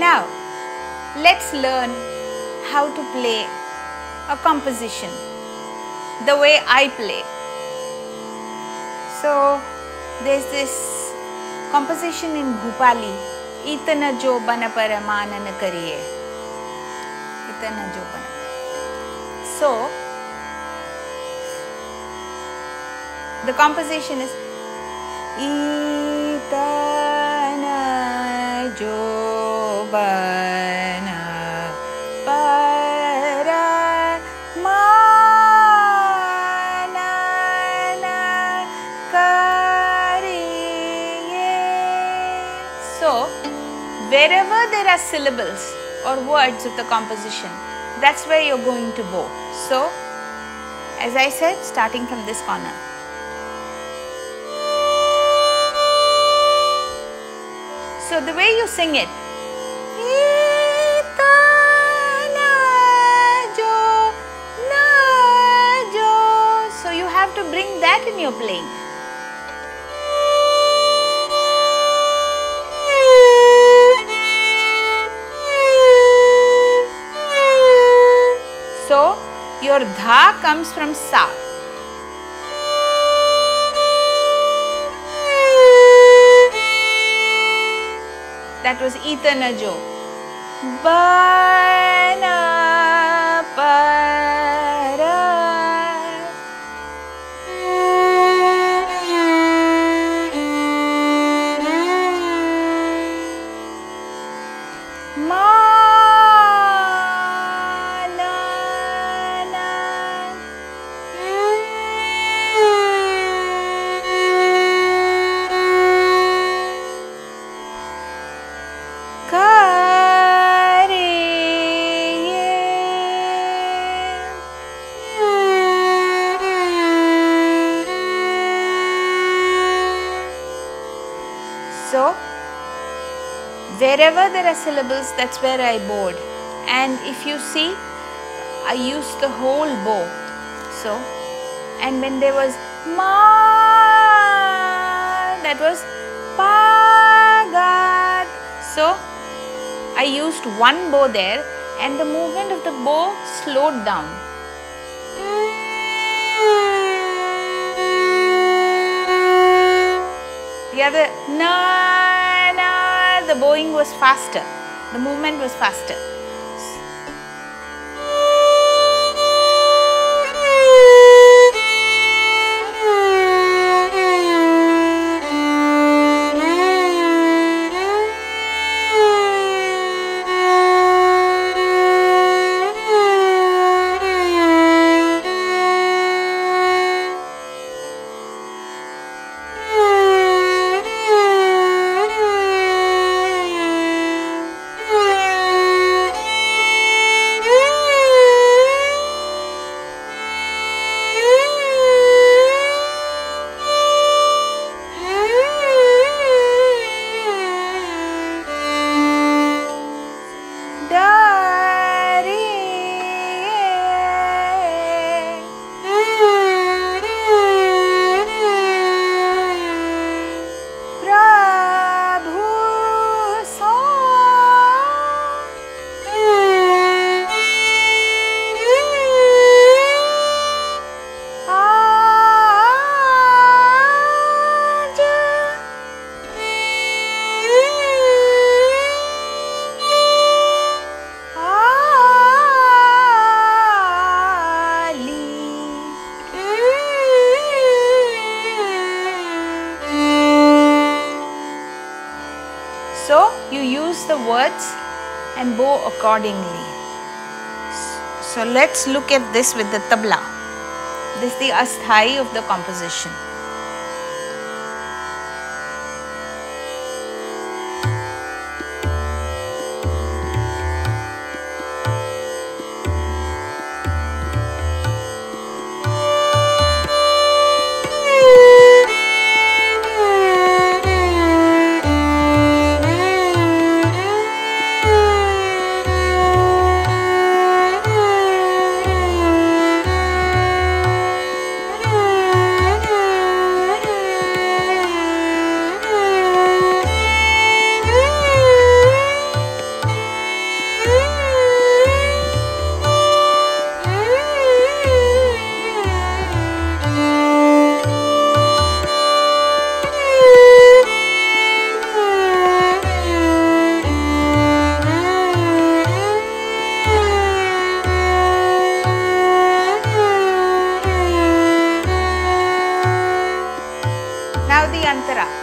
Now, let's learn how to play a composition the way I play. So, there's this composition in Bhupali, Itana jo bana paraman na kariye. Itana jo bana. So, the composition is Itana jo bana paramana na kariye. So, wherever there are syllables or words of the composition, that's where you're going to bow. So, as I said, starting from this corner. So, the way you sing it, so you have to bring that in your playing. So, your dha comes from sa. That was Itana jo. Bana para. So, wherever there are syllables, that's where I bowed. And if you see, I used the whole bow. So, and when there was ma, that was pa, ga. So, I used one bow there and the movement of the bow slowed down. The other na, na, the bowing was faster. The movement was faster. The words and bow accordingly. So let's look at this with the tabla. This is the asthai of the composition. Antara.